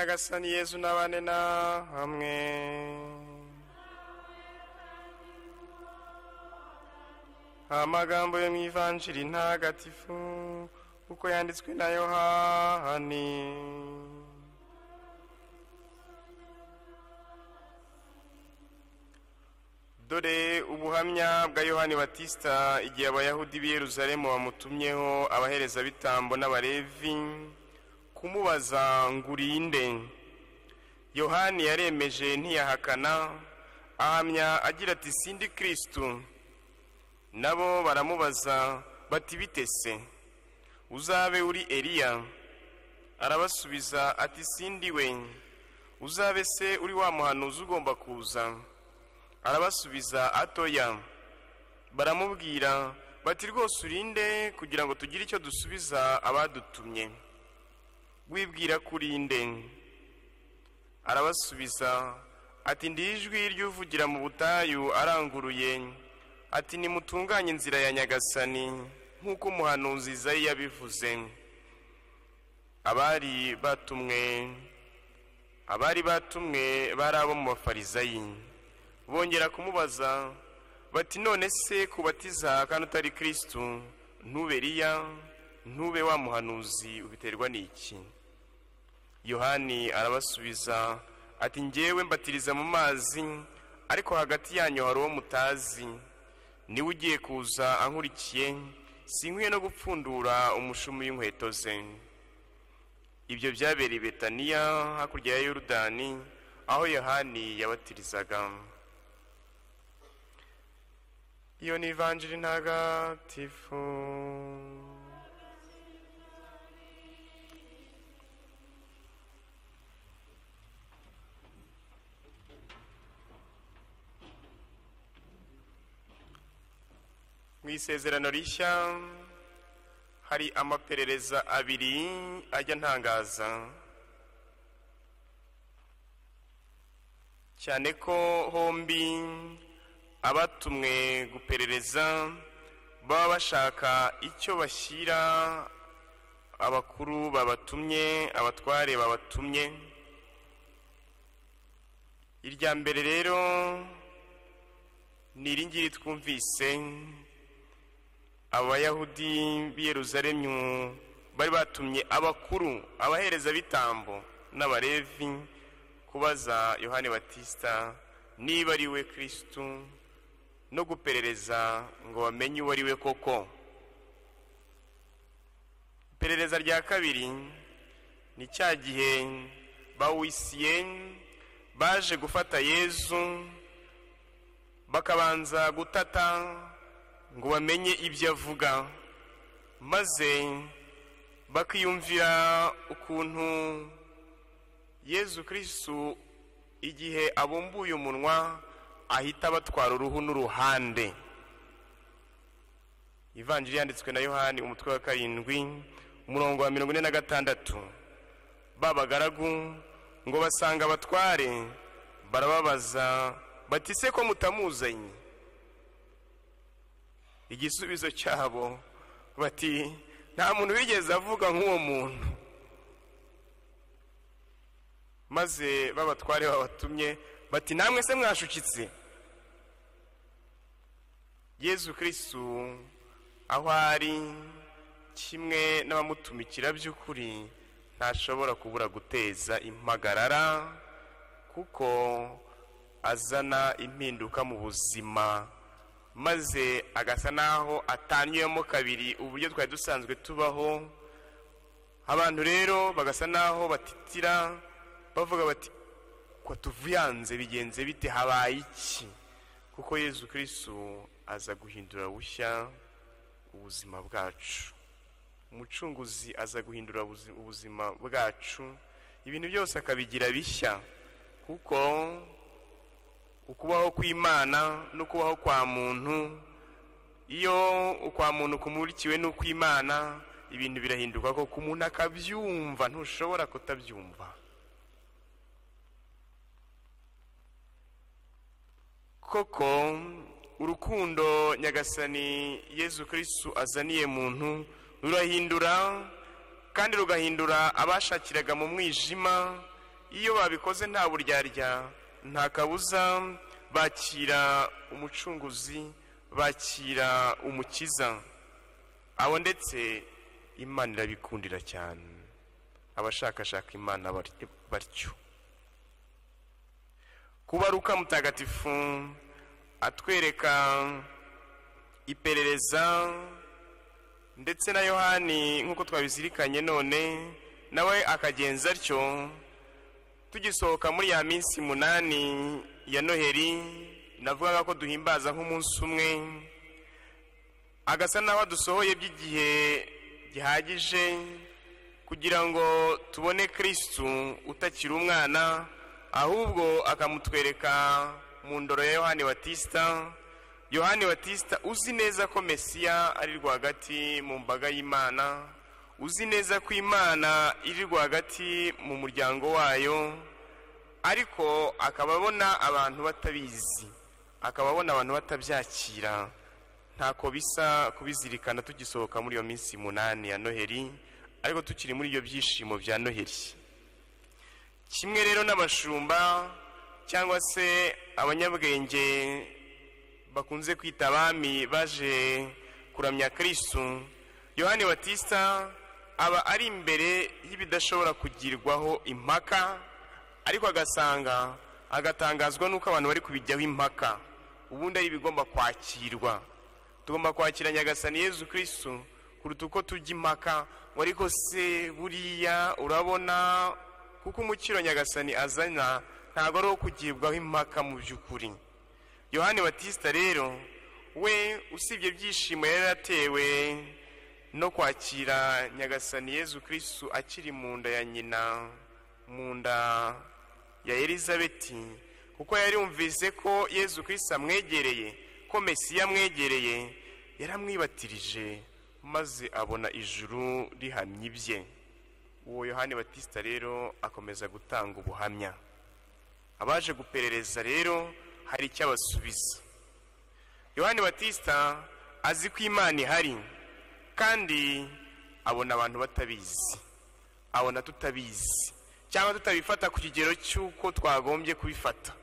Nyagasani Yesu n'abane na hamwe. Amagambo yo mw'ivanjiri ntagatifu uko yanditswe na Yohani. Dore ubuhamya bwa Yohani Batista igihe abayahudi b'i Yerusalemu bamutumyeho abahereza bitambo n'abalevi kumubaza ngurinde. Yohani yaremeje ntiyahakana, ahamya agira ati sindi Kristo. Nabo baramubaza bati bitese uzabe uri Eliya? Arabasubiza ati sindi we. Uzabe se uri wa muhanuzi ugomba kuza? Arabasubiza atoya. Baramubwira bati rwose urinde kugira ngo tugire icyo dusubiza abadutumye. Wibwira kurinde? Arabasubiza ati ndi ijwi ry'uvugira mu butayu aranguruye ati nimutunganye inzira ya Nyagasani nk'uko umuhanuzi Izayi yabivuze. Abari batumwe bari abo mu Bafarisayi. Bongera kumubaza bati none se kubatiza kandi utari Kristo, ntube Eliya, ntube wa muhanuzi, ubiterwa n'iki? Yohani arabasubiza ati njyewe mbatiriza mu mazi, ariko hagati yanyu hari uwo mutazi, niwe ugiye kuza ankurikiye, sinkwiye no gupfundura umushumi w'inkweto ze. Ibyo byabereye i Betaniya hakurya ya Yorodani, aho Yohani yabatirizaga. Iyo ni ivanjiri ntagatifu. Mu isezerano rishya hari amaperereza abiri ajya ntangaza, cyane ko hombi abatumwe guperereza baba bashaka icyo bashyira abakuru babatumye, abatware babatumye. Irya mbere rero ni iringiri twumvise. Abayahudi b'i Yerusalemu bari batumye abakuru, abahereza bitambo n'abalevi kubaza Yohani Batista niba ari we Kristo, no guperereza ngo bamenye uwo ari we koko. Iperereza rya kabiri ni cya gihe bawisiye baje gufata Yesu, bakabanza gutata ngo bamenye ibyo avuga, maze bakiyumvira ukuntu Yesu Kristo igihe abumbuye umunwa ahita batwara uruhu n'uruhande. Ivanjiri yanditswe na Yohani umutwe wa 7 umurongo wa 46. Babagaragu ngo basanga abatware, barababaza bati se ko mutamuzanye? Igisubizo cyabo bati nta muntu wigeze avuga nk'uwo muntu. Maze babatware babatumye bati namwe se mwashukitse? Yesu Kristo aho ari kimwe n'abamutumikira by'ukuri ntashobora kubura guteza impagarara, kuko azana impinduka mu buzima, maze agasa naho atanyuyemo kabiri uburyo twari dusanzwe tubaho. Abantu rero bagasa naho batitira bavuga bati ko tuvuyanze bigenze bite, habaye iki? Kuko Yesu Kristo aza guhindura bushya ubuzima bwacu. Umucunguzi aza guhindura ubuzima bwacu, ibintu byose akabigira bishya, kuko ukubaho kw'Imana no kubaho kwa muntu, iyo ukwa muntu kumurikiwe n'ukw'Imana, ibintu birahinduka ko umuntu akabyumva, ntushobora kutabyumva. Koko urukundo Nyagasani Yesu Kristo azaniye muntu rurahindura, kandi rugahindura abashakiraga mu mwijima iyo babikoze nta buryarya nta kabuza bakira umucunguzi, bakira umukiza. Abo ndetse Imana irabikundira cyane, abashakashaka Imana batyo. Kuba Luka mutagatifu atwereka iperereza ndetse na Yohani nk'uko twabizirikanye none nawe akagenza atyo. Tugisohoka muri ya minsi 8 ya Noheli, navuga ko duhimbaza nk'umunsi umwe, agasa naho dusohoye by'igihe gihagije kugira ngo tubone Kristu utakiri umwana, ahubwo akamutwereka mu ndoro ya Yohani Batista. Yohani Batista uzi neza ko Mesiya ari rwagati mu mbaga y'Imana, uzi neza ko Imana iri rwagati mu muryango wayo, ariko akababona abantu batabizi, akababona abantu batabyakira. Ntako bisa kubizirikana tugisohoka muri iyo minsi 8 ya Noheli, ariko tukiri muri iyo byishimo bya Noheli. Kimwe rero n'abashumba cyangwa se abanyabwenge bakunze kwita abami baje kuramya Kristu, Yohani Batista aba ari imbere y'ibidashobora kugirwaho impaka, ariko agatangazwa nuko abantu bari kubijyaho impaka. Ubundi ari bigomba kwakirwa. Tugomba kwakira Nyagasani Yezu Kristu kuruta uko tujya impaka, ariko se buriya urabona kuko umukiro Nyagasani azana ntago ari kugibwaho impaka mu by'ukuri. Yohani Batista rero we usibye byishimo yaratewe no kwakira Nyagasani Yezu Kristu akiri mu nda ya nyina, mu nda ya Elizabeti, kuko yari umvise ko Yezu Kristu amwegereye, ko Mesiya amwegereye, yaramwibatirije maze abona ijuru rihamye ibye. Uwo Yohani Batista rero akomeza gutanga ubuhamya. Abaje guperereza rero hari icyo abasubiza. Yohani Batista azi ko Imana ihari, kandi abona abantu batabizi, abona tutabizi cyangwa tutabifata ku kigero cy'uko twagombye kubifata,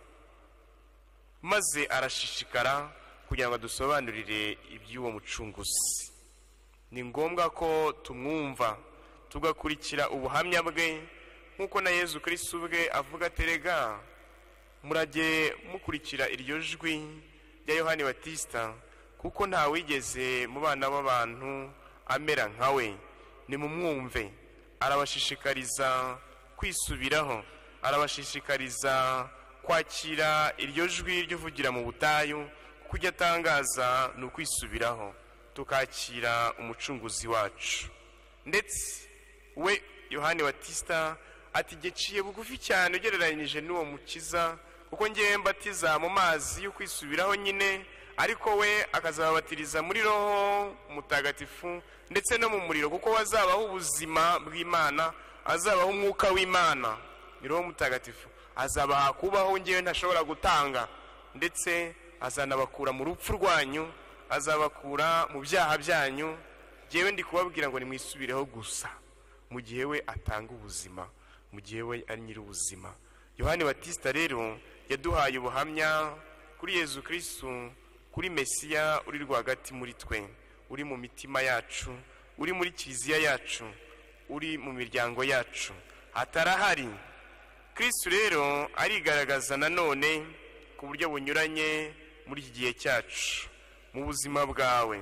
maze arashishikara kugira ngo dusobanurire iby'uwo mucunguzi. Ni ngombwa ko tumwumva, tugakurikira ubuhamya bwe, nk'uko na Yezu Kristu bwe avuga terega murage mukurikira iryo jwi rya Yohani Batista, kuko nta wigeze mu bana b'abantu amera nkawe. Nimumwumve. Arabashishikariza kwisubiraho, arabashishikariza kwakira iryo jwi ry'uvugira mu butayu, kujya atangaza no kwisubiraho, tukakira umucunguzi wacu. Ndetse we Yohani Batista ati geciye bugufi cyane ugereranyije n'uwo mukiza, kuko ngiye mbatiza mu mazi yo kwisubiraho nyine, ariko we akazabatiriza muri Roho Mutagatifu ndetse no mu muriro, kuko wazabaho ubuzima bw'Imana, azabaho umwuka w'Imana. Ni Roho Mutagatifu azabaha kubaho ngiye ntashobora gutanga, ndetse azanabakura mu rupfu rwanyu, azabakura mu byaha byanyu. Jewe ndi kubabwira ngo nimwisubireho gusa, mu gihe we atanga ubuzima, mu gihe we ari nyiri ubuzima. Yohani Batista rero yaduhaye ubuhamya kuri Yezu Kristu, kuri Mesiya uri rwagati muri twe, uri mu mitima yacu, uri muri kiliziya yacu, uri mu miryango yacu, atarahari. Kristu rero arigaragaza nanone ku buryo bunyuranye muri iki gihe cyacu. Mu buzima bwawe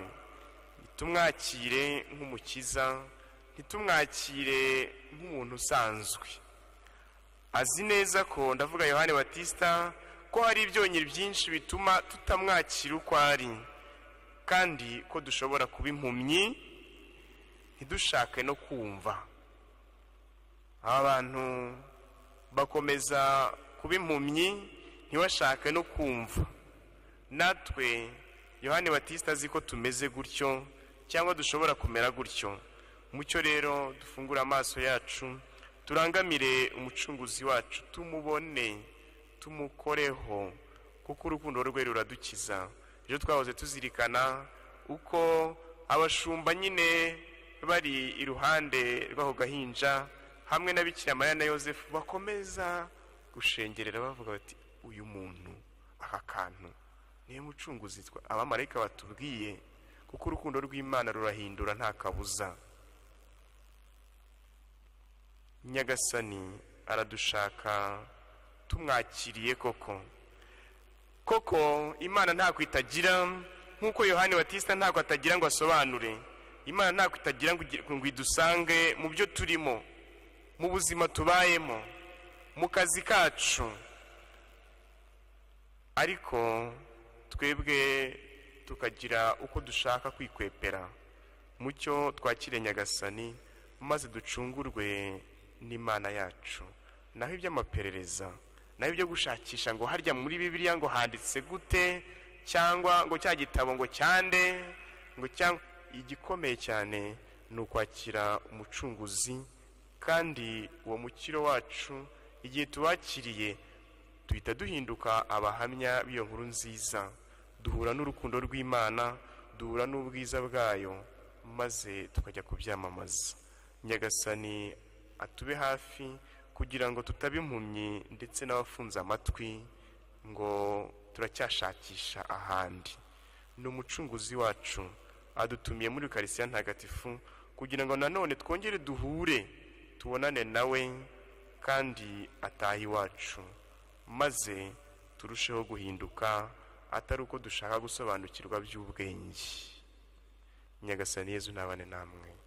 nitumwakire nk'umukiza, nitumwakire nk'umuntu usanzwe. Azi neza ko, ndavuga Yohani Batista, ko hari ibyonyine byinshi bituma tutamwakira uko ari, kandi ko dushobora kuba impumyi ntidushake no kumva. Abantu bakomeza kuba impumyi ntibashake no kumva. Natwe Yohani Batista azi ko tumeze gutyo, cyangwa dushobora kumera gutyo. Mucyo rero dufungura amaso yacu, turangamire umucunguzi wacu, tumubone, tumukoreho, kuko urukundo rwe ruradukiza. Ejo twahoze tuzirikana uko abashumba nyine bari iruhande rw'aho gahinja hamwe na Bikira Mariya na Yosefu bakomeza gushengerera bavuga bati uyu muntu aka kantu niyo mucunguzi abamarayika batubwiye, kuko urukundo rw'Imana rurahindura nta kabuza. Nyagasani aradushaka tumwakiriye koko Imana ntako itagira, nk'uko Yohani Batista ntako atagira ngo asobanure. Imana ntako itagira ngo idusange mu byo turimo, mu buzima tubayemo, mu kazi kacu, ariko twebwe tukagira uko dushaka kwikwepera. Mucyo twakire Nyagasani maze ducungurwe n'Imana yacu. Naho iby'amaperereza, naho ibyo gushakisha ngo harya muri Bibiliya ngo handitse gute, cyangwa ngo cya gitabo ngo cyande, ngo cyangwa, igikomeye cyane ni ukwakira umucunguzi. Kandi uwo mukiro wacu igihe tubakiriye duhita duhinduka abahamya b'iyo nkuru nziza, duhura n'urukundo rw'Imana, duhura n'ubwiza bwayo, maze tukajya kubyamamaza. Nyagasani atube hafi kugira ngo tutaba impumyi ndetse n'abafunze amatwi ngo turacyashakisha ahandi. Ni umucunguzi wacu adutumiye muri Eucharistia ntagatifu kugira ngo nanone twongere duhure, tubonane nawe kandi atahe iwacu, maze turusheho guhinduka atari uko dushaka gusobanukirwa by'ubwenge. Nyagasani Yezu nabane namwe.